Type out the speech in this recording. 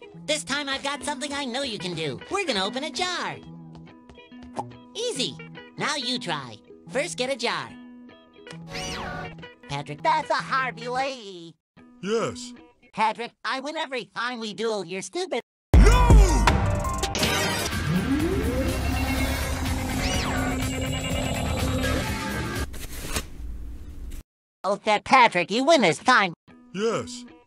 This time I've got something I know you can do. We're gonna open a jar. Easy. Now you try. First, get a jar. Patrick, that's a Harvey Lee. Yes. Patrick, I win every time we duel. You're stupid. No! Oh, Patrick, you win this time. Yes.